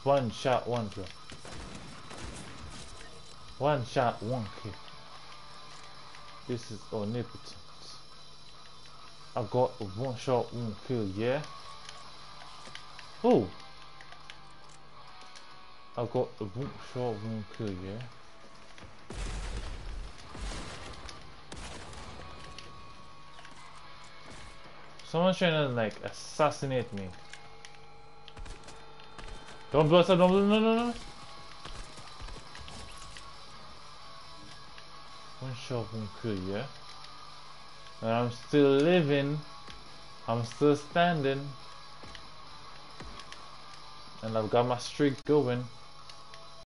one shot, one kill. One shot, one kill. This is omnipotent. I got a one shot, one kill, yeah? Oh! I got a one shot, one kill, yeah? Someone's trying to like assassinate me. Don't blow us up, don't blow, no, no, no. One shot, one kill, yeah? And I'm still living. I'm still standing. And I've got my streak going.